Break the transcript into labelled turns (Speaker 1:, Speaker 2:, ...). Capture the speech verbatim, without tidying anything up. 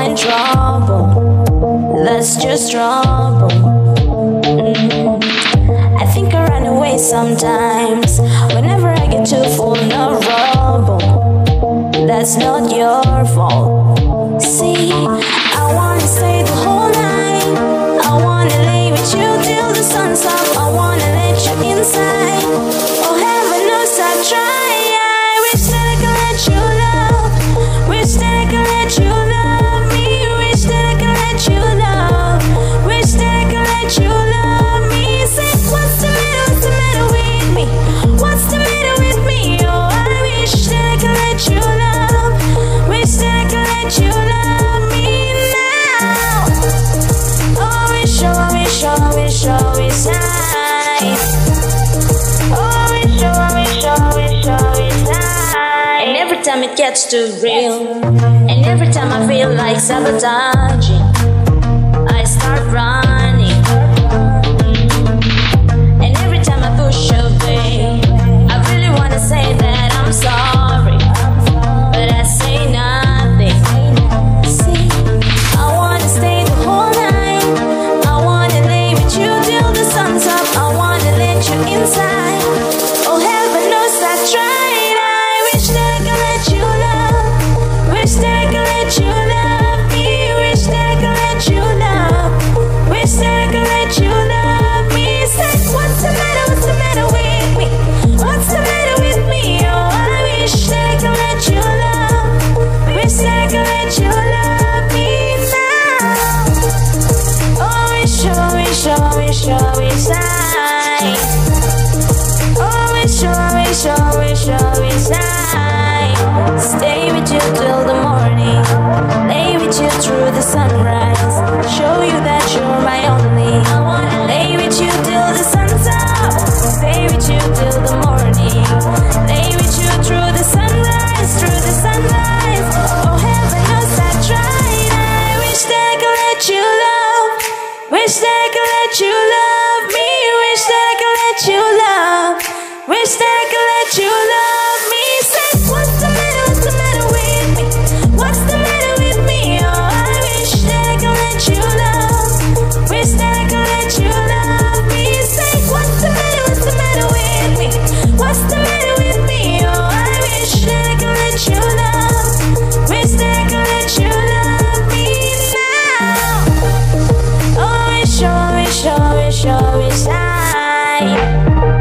Speaker 1: find trouble, that's just trouble. mm. I think I run away sometimes, whenever I get too full of rubble. That's not your fault. See, I wanna stay the whole night, I wanna lay with you till the sun's up, I wanna let you inside. Oh heaven knows I try. I wish that I could let you love, wish that I could let you love me, wish that I could let you love, wish that I could let you love me. Say, what's the matter, what's the matter with me, what's the matter with me? Oh I wish that I could let you love, wish that I could let you love me now. Oh wish, oh wish, oh wish, oh wish I, oh wish, oh wish, oh wish, oh wish I. And every time it gets too real, and every time I feel like sabotaging, I start running. And every time I push away, I really wanna say that I'm sorry, but I say nothing. See, I wanna stay the whole night, I wanna lay with you till the sun's up, I wanna let you inside. Oh heaven knows I tried. I wish that I could let you love, wish that I could let you love me, wish that I could let you love, wish that I could let you love me. Say, what's the matter, what's the matter with me, what's the matter with me? Oh I wish that I could let you love, wish that I could let you love me now. Oh wish, oh wish, oh wish, oh wish I, oh wish, oh wish, oh wish, oh wish I stay with you till the morning, lay with you through the sunrise, show you that you're my only. I wanna lay with you till the sun's up, stay with you till the morning, lay with you through the sunrise, through the sunrise. Oh heaven knows I tried. I wish that I could let you love, wish that I could let you love me, wish that I could let you love, wish that I could let you love me. Say, what's the matter, what's the matter with me, what's the matter with me? Oh I wish that I could let you love, wish that I could let you love me. Say, what's the matter, what's the matter with me, what's the matter with me? Oh I wish that I could let you love, wish that I could let you love me now. Oh wish, oh wish, oh wish, oh wish I.